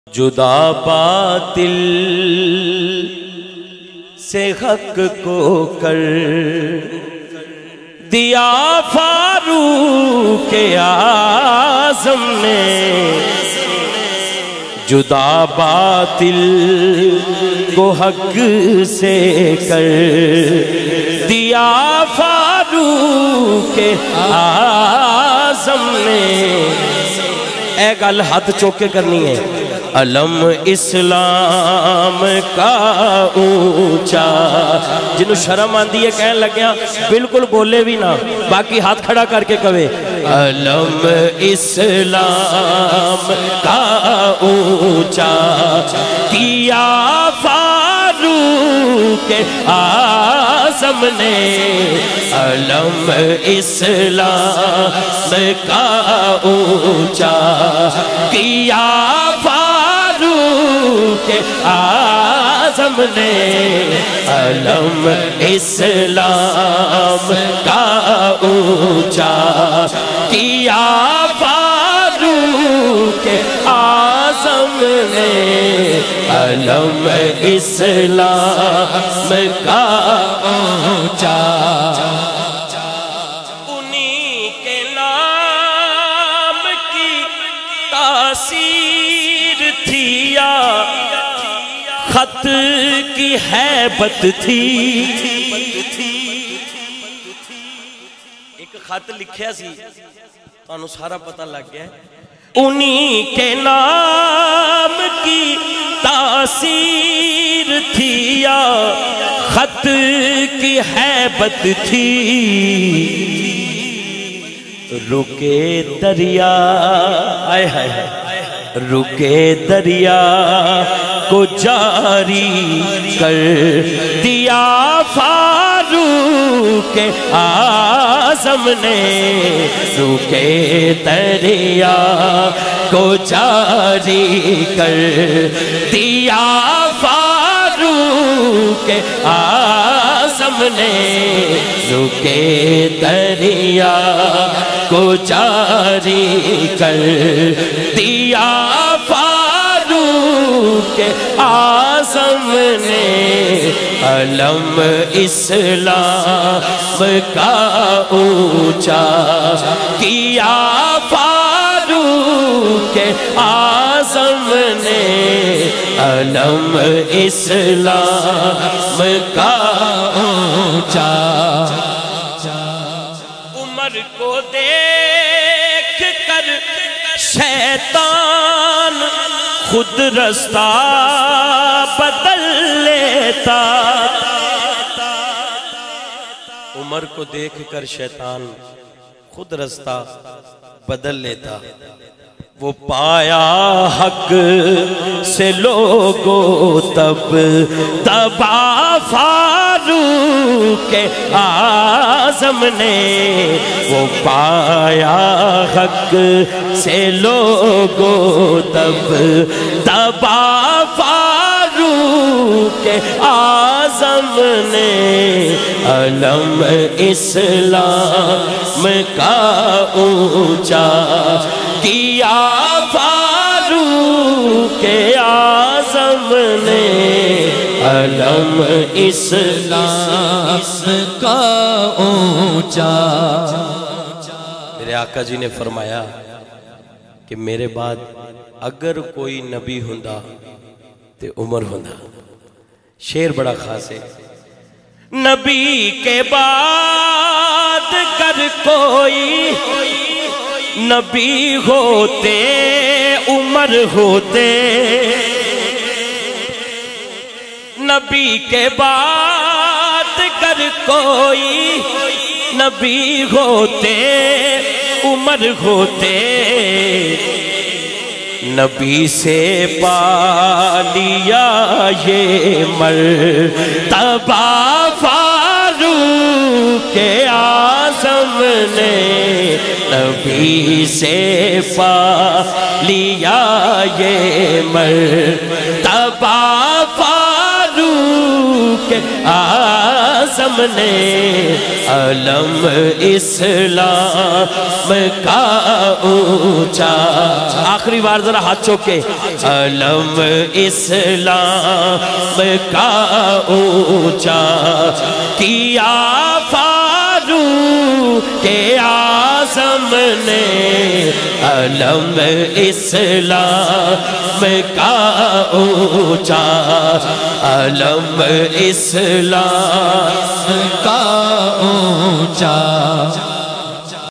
جدا باطل سے حق کو کر دیا فاروق اعظم نے، جدا باطل کو حق سے کر دیا فاروق اعظم نے۔ اے گل ہاتھ چوک کے کرنی ہے، علم اسلام کا اونچا، جنہوں شرم آندی ہے کہنے لگیا بالکل بولے بھی نہ، باقی ہاتھ کھڑا کر کے کہے علم اسلام کا اونچا کیا فاروق اعظم نے، علم اسلام کا اونچا کیا فاروق اعظم نے، علم اسلام کا اونچا کیا فاروق اعظم نے، علم اسلام کا اونچا۔ انہی کے نام کی تاثیر تھی یا خط کی ہیبت تھی، ایک خط لکھیا سی تو انہوں سارا پتہ لگ گیا ہے، انہی کے نام کی تاثیر تھی یا خط کی ہیبت تھی، رکے دریا آئے ہائے رکے دریا کو جاری کر دیا فاروق اعظم نے، رکے دریا کو جاری کر دیا فاروق اعظم نے، رکے دریا کو جاری کر دیا فاروق اعظم نے، علم اسلام کا اونچا کیا فاروق اعظم نے، علم اسلام کا اونچا۔ عمر کو دیکھ کر شیطان خود رستہ بدل لیتا، عمر کو دیکھ کر شیطان خود رستہ بدل لیتا، وہ پایا حق سے لوگوں تب تبا فاروق اعظم نے، وہ پایا حق سے لوگوں تب تبا فاروق اعظم نے، علم اسلام کا اونچا کیا فاروق اعظم نے، علم اسلام کا اونچا۔ میرے آقا جی نے فرمایا کہ میرے بعد اگر کوئی نبی ہوندا تے عمر ہوندا۔ شعر بڑا خاص ہے، نبی کے بعد اگر کوئی نبی ہوتے عمر ہوتے، نبی کے بعد اگر کوئی نبی ہوتے عمر ہوتے، نبی سے پالیا یہ مرتبہ فاروق اعظم نے، نبی سے پالیا یہ مرتبہ فاروق اعظم आज़म ने अलम इस्लाम का ऊंचा, आखिरी बार जरा हाथ चौके, अलम इस्लाम का ऊंचा किया फारूक आज़म ने अलम इस्लाम का ऊंचा, अलम इस्लाम का ऊंचा।